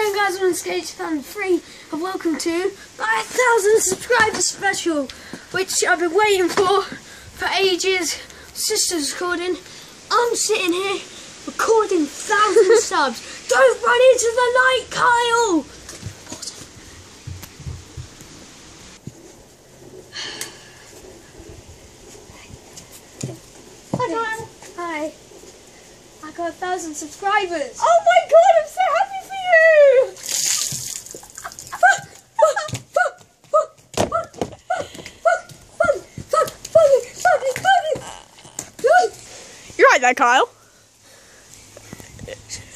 going, guys? On Stage 2003, and welcome to my 1,000 subscriber special, which I've been waiting for ages. Sister's recording. I'm sitting here recording 1,000 subs. Don't run into the light, Kyle. Hi, Kyle. Hi. I got 1,000 subscribers. Oh my god, I'm so happy for you! You're right there, Kyle.